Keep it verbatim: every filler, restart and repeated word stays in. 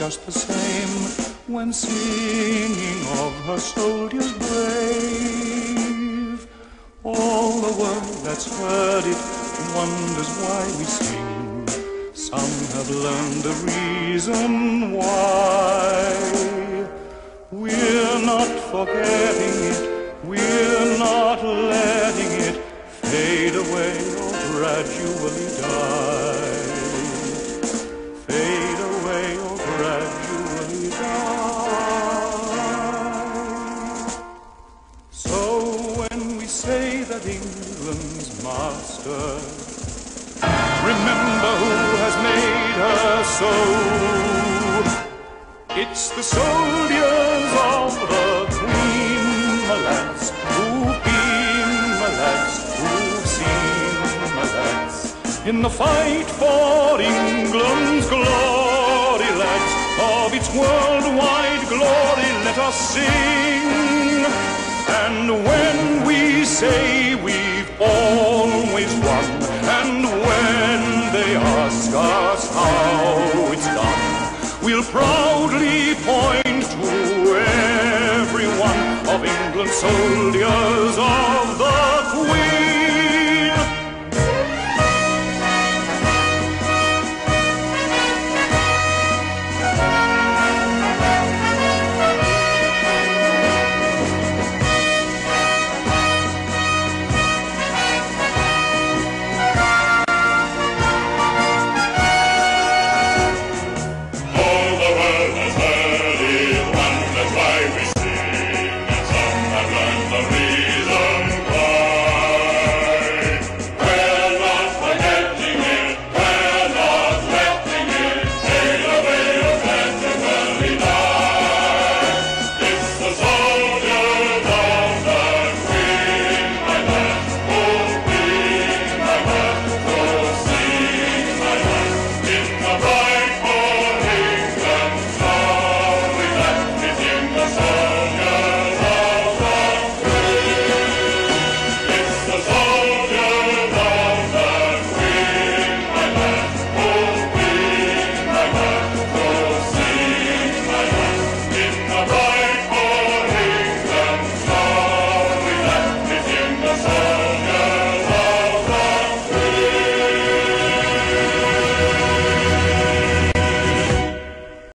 just the same when singing of her soldiers brave. All the world that's heard it wonders why we sing. Some have learned the reason why. We're not forgetting it, we're not letting it fade away or gradually die. Fade away or gradually die. So when we say that England's master, remember who has made her so. It's the soldiers of the Queen, my lads, who've been, my lads, who've seen, my lads, in the fight for England's glory, lads, of its worldwide glory let us sing. And when we say we've always won, and when they ask us how it's done, we'll proudly point to every one of England's soldiers.